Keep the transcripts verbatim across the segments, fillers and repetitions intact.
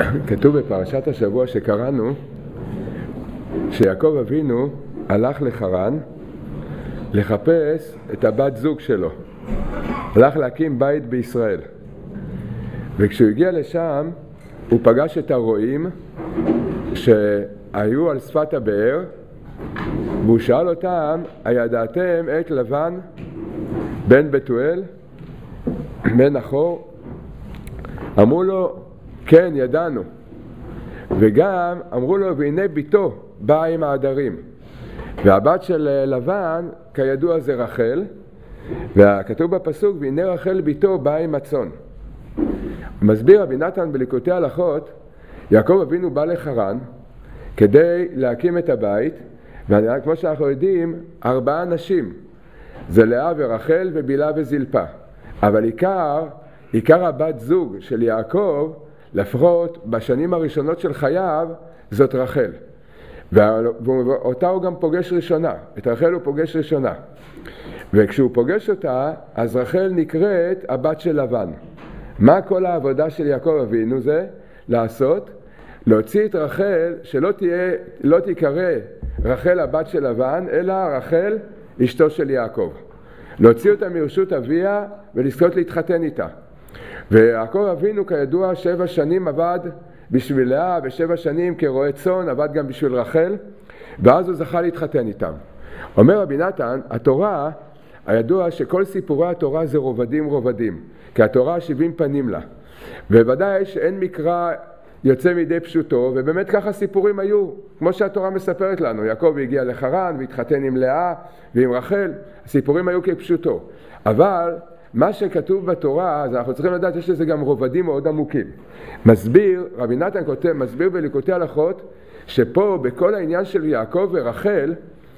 כתוב בפרשת השבוע שקראנו שיעקב אבינו הלך לחרן לחפש את הבת זוג שלו, הלך להקים בית בישראל, וכשהוא הגיע לשם הוא פגש את הרועים שהיו על שפת הבאר, והוא שאל אותם, הידעתם את לבן בן בתואל בן נחור? אמרו לו, כן, ידענו. וגם אמרו לו, והנה ביתו באה עם העדרים. והבת של לבן כידוע זה רחל, וכתוב בפסוק, והנה רחל ביתו באה עם הצאן. מסביר רבי נתן בליקוטי הלכות, יעקב אבינו בא לחרן כדי להקים את הבית, וכמו שאנחנו יודעים, ארבעה נשים, זה לאה ורחל ובילה וזלפה, אבל עיקר, עיקר הבת זוג של יעקב, לפחות בשנים הראשונות של חייו, זאת רחל, ואותה הוא גם פוגש ראשונה, את רחל הוא פוגש ראשונה, וכשהוא פוגש אותה, אז רחל נקראת הבת של לבן. מה כל העבודה של יעקב אבינו זה? לעשות, להוציא את רחל, שלא תהיה, לא תיקרא רחל הבת של לבן, אלא רחל אשתו של יעקב. להוציא אותה מרשות אביה ולזכות להתחתן איתה. ויעקב אבינו כידוע שבע שנים עבד בשביל לאה, ושבע שנים כרועה צאן עבד גם בשביל רחל, ואז הוא זכה להתחתן איתם. אומר רבי נתן, התורה, הידוע שכל סיפורי התורה זה רובדים רובדים, כי התורה שבעים פנים לה. ובוודאי שאין מקרא יוצא מידי פשוטו, ובאמת ככה סיפורים היו, כמו שהתורה מספרת לנו. יעקב הגיע לחרן והתחתן עם לאה ועם רחל, הסיפורים היו כפשוטו. אבל מה שכתוב בתורה, אז אנחנו צריכים לדעת, יש לזה גם רובדים מאוד עמוקים. מסביר, רבי נתן כותב, מסביר בליקוטי הלכות, שפה בכל העניין של יעקב ורחל,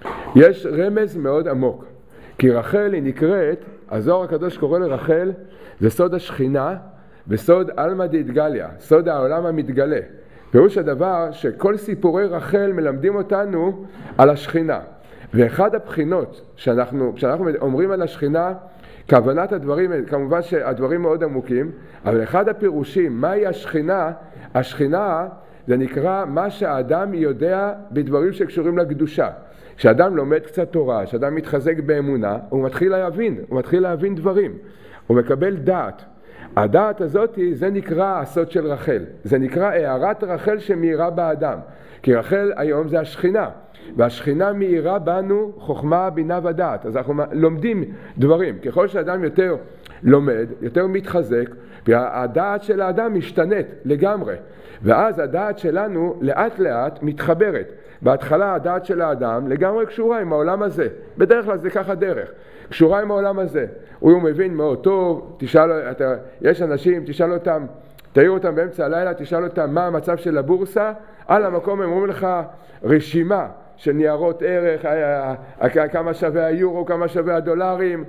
יש רמז מאוד עמוק. כי רחל היא נקראת, הזוהר הקדוש קורא לרחל, זה סוד השכינה, וסוד אלמא דאתגליא, סוד העולם המתגלה. פירוש הדבר שכל סיפורי רחל מלמדים אותנו על השכינה. ואחד הבחינות שאנחנו, כשאנחנו אומרים על השכינה, כוונת הדברים, כמובן שהדברים מאוד עמוקים, אבל אחד הפירושים, מהי השכינה? השכינה זה נקרא מה שהאדם יודע בדברים שקשורים לקדושה. כשאדם לומד קצת תורה, כשאדם מתחזק באמונה, הוא מתחיל להבין, הוא מתחיל להבין דברים, הוא מקבל דעת. הדעת הזאת, זה נקרא הסוד של רחל, זה נקרא הערת רחל שמאירה באדם, כי רחל היום זה השכינה, והשכינה מאירה בנו חוכמה, בינה ודעת. אז אנחנו לומדים דברים, ככל שאדם יותר לומד, יותר מתחזק, והדעת של האדם משתנית לגמרי, ואז הדעת שלנו לאט לאט מתחברת. בהתחלה הדעת של האדם לגמרי קשורה עם העולם הזה, בדרך כלל זה ככה דרך, קשורה עם העולם הזה. הוא מבין מאוד טוב, תשאל, אתה, יש אנשים, תשאל אותם, תעיר אותם באמצע הלילה, תשאל אותם מה המצב של הבורסה, על המקום הם אומרים לך רשימה של ניירות ערך, כמה שווה היורו, כמה שווה הדולרים.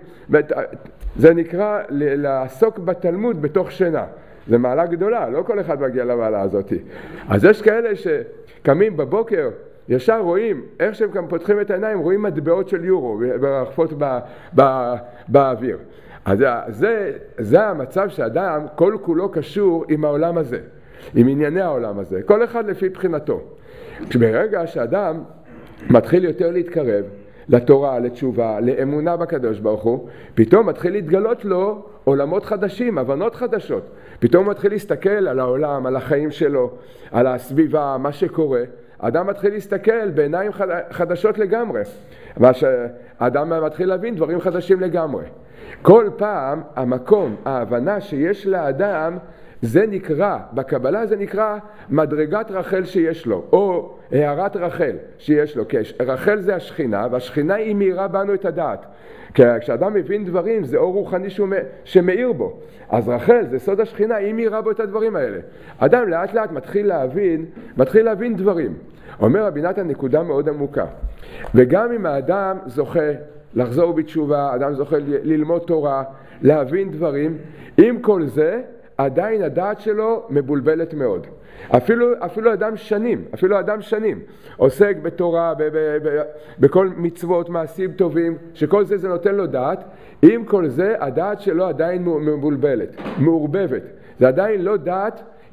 זה נקרא לעסוק בתלמוד בתוך שינה, זה מעלה גדולה, לא כל אחד מגיע למעלה הזאת. אז יש כאלה שקמים בבוקר, ישר רואים, איך שהם גם פותחים את העיניים, רואים מטבעות של יורו ורחפות בא, בא, באוויר. אז זה, זה המצב שאדם כל כולו קשור עם העולם הזה, עם ענייני העולם הזה, כל אחד לפי בחינתו. ברגע שאדם מתחיל יותר להתקרב לתורה, לתשובה, לאמונה בקדוש ברוך הוא, פתאום מתחיל להתגלות לו עולמות חדשים, הבנות חדשות. פתאום מתחיל להסתכל על העולם, על החיים שלו, על הסביבה, מה שקורה. אדם מתחיל להסתכל בעיניים חדשות לגמרי. מה שאדם מתחיל להבין דברים חדשים לגמרי. כל פעם המקום, ההבנה שיש לאדם, זה נקרא, בקבלה זה נקרא מדרגת רחל שיש לו, או הערת רחל שיש לו. כי רחל זה השכינה, והשכינה היא מאירה בנו את הדעת. כי כשאדם מבין דברים, זה אור רוחני שמאיר בו. אז רחל זה סוד השכינה, היא מאירה בו את הדברים האלה. אדם לאט לאט מתחיל להבין, מתחיל להבין דברים. אומר רבי נתן נקודה מאוד עמוקה. וגם אם האדם זוכה לחזור בתשובה, אדם זוכה ללמוד תורה, להבין דברים, עם כל זה, עדיין הדעת שלו מבולבלת מאוד. אפילו, אפילו אדם שנים, אפילו אדם שנים, עוסק בתורה, ב, ב, ב, בכל מצוות, מעשים טובים, שכל זה זה נותן לו דעת, עם כל זה הדעת שלו עדיין מבולבלת, מעורבבת. זה עדיין לא דעת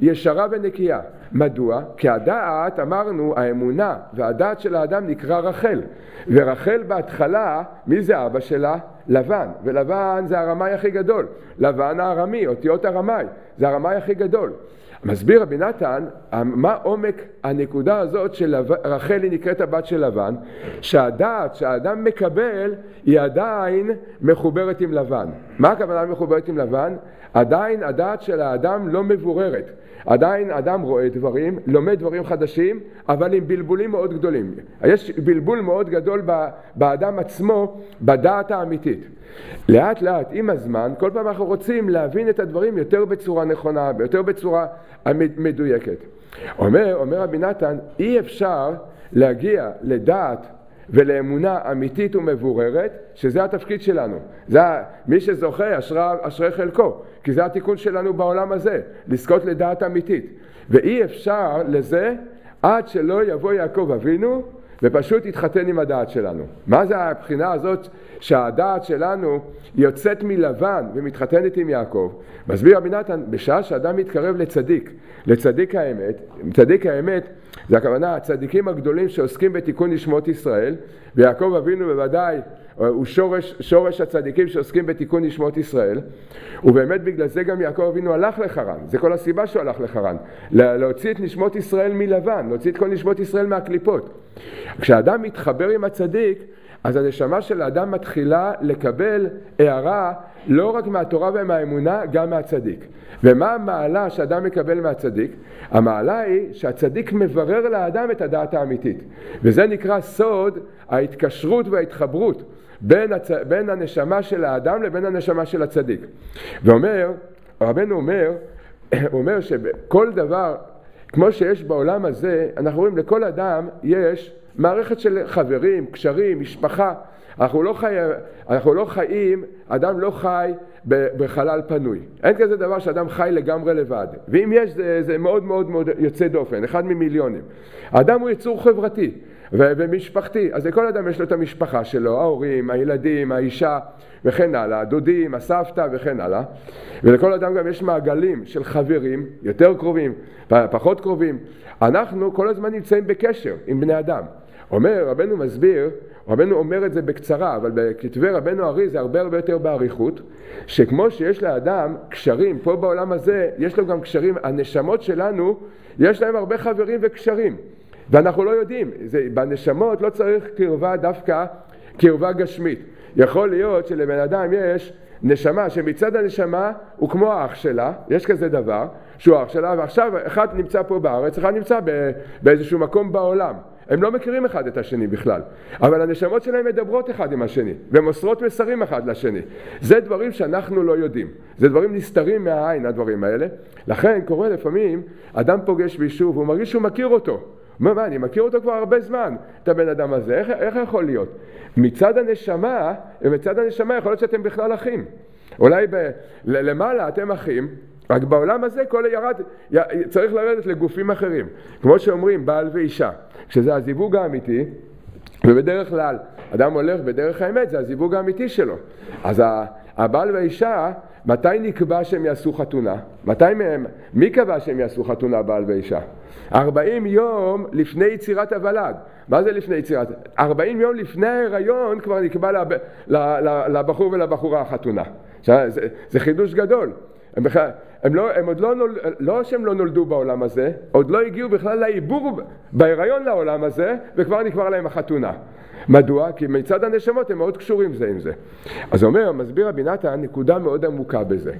ישרה ונקייה. מדוע? כי הדעת, אמרנו, האמונה והדעת של האדם נקרא רחל. ורחל בהתחלה, מי זה אבא שלה? לבן. ולבן זה הרמאי הכי גדול. לבן הארמי, אותיות הרמאי, זה הרמאי הכי גדול. מסביר רבי נתן, מה עומק הנקודה הזאת של רחל היא נקראת הבת של לבן, שהדעת שהאדם מקבל היא עדיין מחוברת עם לבן. מה הכוונה מחוברת עם לבן? עדיין הדעת של האדם לא מבוררת. עדיין אדם רואה דברים, לומד דברים חדשים, אבל עם בלבולים מאוד גדולים. יש בלבול מאוד גדול באדם עצמו, בדעת האמיתית. לאט לאט, עם הזמן, כל פעם אנחנו רוצים להבין את הדברים יותר בצורה נכונה, יותר בצורה מדויקת. אומר, אומר רבי נתן, אי אפשר להגיע לדעת ולאמונה אמיתית ומבוררת, שזה התפקיד שלנו. זה מי שזוכה, אשרה, אשרי חלקו, כי זה התיקון שלנו בעולם הזה, לזכות לדעת אמיתית. ואי אפשר לזה עד שלא יבוא יעקב אבינו ופשוט יתחתן עם הדעת שלנו. מה זה הבחינה הזאת שהדעת שלנו יוצאת מלבן ומתחתנת עם יעקב? מסביר רבי נתן, בשעה שאדם מתקרב לצדיק, לצדיק האמת, צדיק האמת זה הכוונה הצדיקים הגדולים שעוסקים בתיקון נשמות ישראל, ויעקב אבינו בוודאי הוא שורש, שורש הצדיקים שעוסקים בתיקון נשמות ישראל, ובאמת בגלל זה גם יעקב אבינו הלך לחרן, זה כל הסיבה שהוא הלך לחרן, להוציא את נשמות ישראל מלבן, להוציא את כל נשמות ישראל מהקליפות. כשאדם מתחבר עם הצדיק, אז הנשמה של האדם מתחילה לקבל הערה לא רק מהתורה ומהאמונה, גם מהצדיק. ומה המעלה שאדם מקבל מהצדיק? המעלה היא שהצדיק מברר לאדם את הדעת האמיתית. וזה נקרא סוד ההתקשרות וההתחברות בין, הצ... בין הנשמה של האדם לבין הנשמה של הצדיק. ואומר, רבנו אומר, הוא אומר שכל דבר, כמו שיש בעולם הזה, אנחנו רואים לכל אדם יש מערכת של חברים, קשרים, משפחה. אנחנו לא, חי... אנחנו לא חיים, אדם לא חי בחלל פנוי. אין כזה דבר שאדם חי לגמרי לבד. ואם יש, זה, זה מאוד מאוד מאוד יוצא דופן, אחד ממיליונים. האדם הוא יצור חברתי ו... ומשפחתי. אז לכל אדם יש לו את המשפחה שלו, ההורים, הילדים, האישה וכן הלאה, הדודים, הסבתא וכן הלאה. ולכל אדם גם יש מעגלים של חברים, יותר קרובים, פחות קרובים. אנחנו כל הזמן נמצאים בקשר עם בני אדם. אומר, רבנו מסביר, רבנו אומר את זה בקצרה, אבל בכתבי רבנו ארי זה הרבה הרבה יותר בעריכות, שכמו שיש לאדם קשרים, פה בעולם הזה יש לו גם קשרים, הנשמות שלנו, יש להם הרבה חברים וקשרים, ואנחנו לא יודעים, זה, בנשמות לא צריך קרבה דווקא, קרבה גשמית. יכול להיות שלבן אדם יש נשמה שמצד הנשמה הוא כמו האח שלה, יש כזה דבר, שהוא האח שלה, ועכשיו אחד נמצא פה בארץ, אחד נמצא באיזשהו מקום בעולם. הם לא מכירים אחד את השני בכלל, אבל הנשמות שלהם מדברות אחד עם השני, ומוסרות מסרים אחד לשני. זה דברים שאנחנו לא יודעים, זה דברים נסתרים מהעין, הדברים האלה. לכן קורה לפעמים, אדם פוגש בישהו והוא מרגיש שהוא מכיר אותו. מה, מה, אני מכיר אותו כבר הרבה זמן, את הבן אדם הזה, איך, איך יכול להיות? מצד הנשמה, מצד הנשמה יכול להיות שאתם בכלל אחים. אולי ב, למעלה אתם אחים, רק בעולם הזה כל ירד, צריך לרדת לגופים אחרים. כמו שאומרים, בעל ואישה. כשזה הזיווג האמיתי, ובדרך כלל, אדם הולך בדרך האמת, זה הזיווג האמיתי שלו. אז הבעל והאישה, מתי נקבע שהם יעשו חתונה? מתי מהם? מי קבע שהם יעשו חתונה, בעל ואישה? ארבעים יום לפני יצירת הוולד. מה זה לפני יצירת? ארבעים יום לפני ההיריון כבר נקבע לב, לבחור ולבחורה החתונה. זה, זה חידוש גדול. הם, בכלל, הם, לא, הם עוד לא, נול, לא שהם לא נולדו בעולם הזה, עוד לא הגיעו בכלל לעיבור בהיריון לעולם הזה, וכבר נקבר להם החתונה. מדוע? כי מצד הנשמות הם מאוד קשורים זה עם זה. אז אומר, מסביר רבי נתן, נקודה מאוד עמוקה בזה.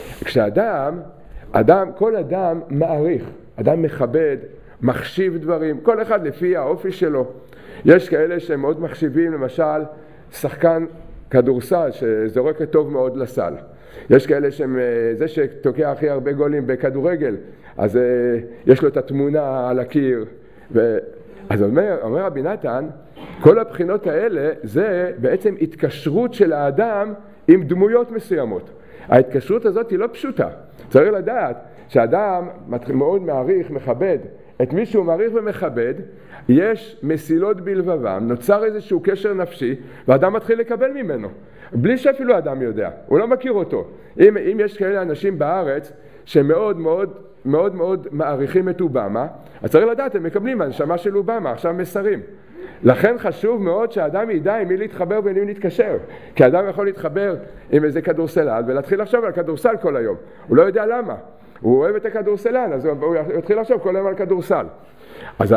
כשאדם, אדם, כל אדם מעריך, אדם מכבד, מחשיב דברים, כל אחד לפי האופי שלו. יש כאלה שהם מאוד מחשיבים, למשל, שחקן כדורסל שזורק טוב מאוד לסל. יש כאלה שהם, זה שתוקע הכי הרבה גולים בכדורגל, אז יש לו את התמונה על הקיר. ו... אז אומר, אומר רבי נתן, כל הבחינות האלה זה בעצם התקשרות של האדם עם דמויות מסוימות. ההתקשרות הזאת היא לא פשוטה. צריך לדעת שהאדם מאוד מעריך, מכבד, את מי שהוא מעריך ומכבד, יש מסילות בלבבם, נוצר איזשהו קשר נפשי, והאדם מתחיל לקבל ממנו, בלי שאפילו האדם יודע, הוא לא מכיר אותו. אם, אם יש כאלה אנשים בארץ שמאוד מאוד מאוד מאוד מעריכים את אובמה, אז צריך לדעת, הם מקבלים הנשמה של אובמה, עכשיו מסרים. לכן חשוב מאוד שהאדם ידע עם מי להתחבר ועם מי להתקשר. כי האדם יכול להתחבר עם איזה כדורסלן ולהתחיל לחשוב על כדורסל כל היום. הוא לא יודע למה. הוא אוהב את הכדורסלן, אז הוא יתחיל לחשוב כל היום על כדורסל. אז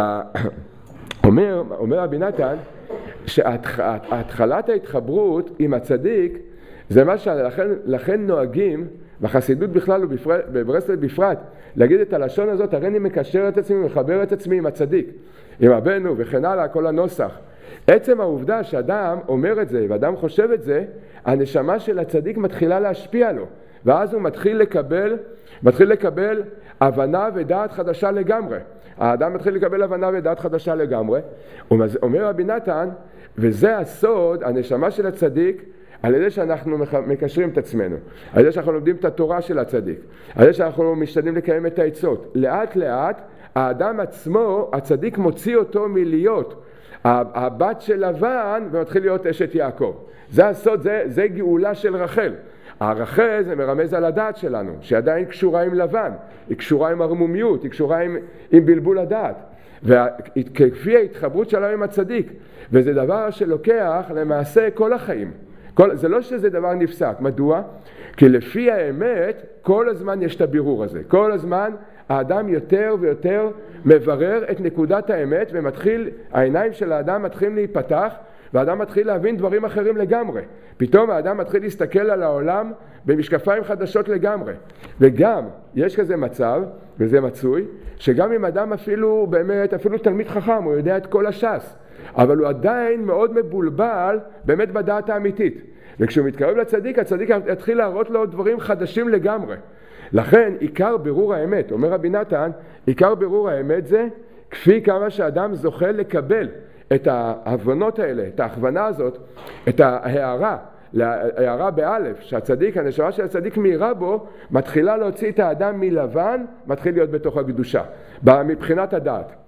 אומר, אומר רבי נתן, שהתחלת ההתחברות עם הצדיק, זה מה שלכן לכן נוהגים, בחסידות בכלל ובברסלב בפרט, להגיד את הלשון הזאת, הרי אני מקשר את עצמי ומחבר את עצמי עם הצדיק, עם רבנו וכן הלאה, כל הנוסח. עצם העובדה שאדם אומר את זה ואדם חושב את זה, הנשמה של הצדיק מתחילה להשפיע לו, ואז הוא מתחיל לקבל, מתחיל לקבל הבנה ודעת חדשה לגמרי. האדם מתחיל לקבל הבנה ודעת חדשה לגמרי. אומר רבי נתן, וזה הסוד, הנשמה של הצדיק, על ידי שאנחנו מקשרים את עצמנו, על ידי שאנחנו לומדים את התורה של הצדיק, על ידי שאנחנו משתדלים לקיים את העצות. לאט לאט האדם עצמו, הצדיק מוציא אותו מלהיות הבת של לבן ומתחיל להיות אשת יעקב. זה הסוד, זה, זה גאולה של רחל. הרחל זה מרמז על הדעת שלנו, שעדיין קשורה עם לבן, היא קשורה עם הרמומיות, היא קשורה עם, עם בלבול הדעת. וכפי ההתחברות שלנו עם הצדיק, וזה דבר שלוקח למעשה כל החיים. כל, זה לא שזה דבר נפסק. מדוע? כי לפי האמת כל הזמן יש את הבירור הזה. כל הזמן האדם יותר ויותר מברר את נקודת האמת, ומתחיל, העיניים של האדם מתחילים להיפתח, והאדם מתחיל להבין דברים אחרים לגמרי. פתאום האדם מתחיל להסתכל על העולם במשקפיים חדשות לגמרי. וגם יש כזה מצב, וזה מצוי, שגם אם אדם אפילו באמת, אפילו תלמיד חכם, הוא יודע את כל הש"ס, אבל הוא עדיין מאוד מבולבל באמת בדעת האמיתית. וכשהוא מתקרב לצדיק, הצדיק יתחיל להראות לו דברים חדשים לגמרי. לכן עיקר בירור האמת, אומר רבי נתן, עיקר בירור האמת זה כפי כמה שאדם זוכה לקבל את ההבנות האלה, את ההכוונה הזאת, את ההערה, ההערה באלף, שהצדיק, הנשמה של הצדיק מהירה בו, מתחילה להוציא את האדם מלבן, מתחיל להיות בתוך הקדושה, מבחינת הדעת.